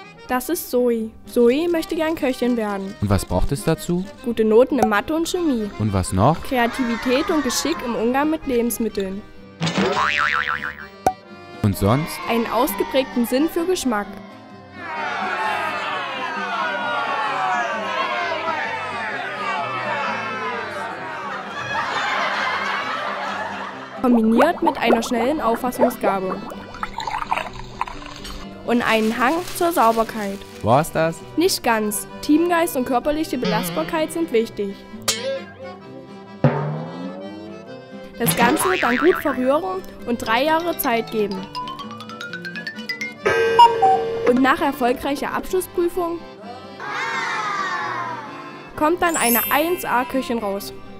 Das ist Zoe. Zoe möchte gern Köchin werden. Und was braucht es dazu? Gute Noten in Mathe und Chemie. Und was noch? Kreativität und Geschick im Umgang mit Lebensmitteln. Und sonst? Einen ausgeprägten Sinn für Geschmack. Kombiniert mit einer schnellen Auffassungsgabe. Und einen Hang zur Sauberkeit. War's das? Nicht ganz. Teamgeist und körperliche Belastbarkeit sind wichtig. Das Ganze dann gut verrühren und 3 Jahre Zeit geben. Und nach erfolgreicher Abschlussprüfung kommt dann eine 1A-Köchin raus.